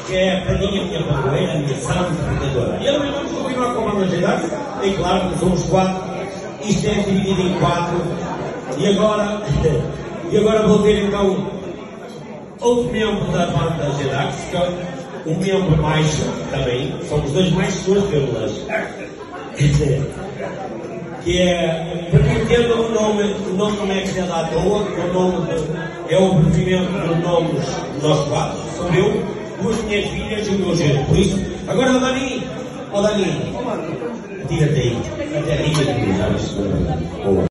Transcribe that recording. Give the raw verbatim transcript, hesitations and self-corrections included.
que é a Praninha, a minha padroeira, a minha santa protetora. E eu vamos continuar com a banda Jedi. É claro que somos quatro, isto é dividido em quatro. E agora, e agora vou ter então outro membro da banda Jedi, um membro mais também, são os dois mais suas vírgulas. Que é, para quem entenda o nome, o nome não é criado à toa, o nome de, é o abrevimento dos nomes de nós quatro, sou eu, duas minhas filhas e o meu genro. Por isso, agora o Dani, ó Dani, tira-te aí, até aí que tu sabes.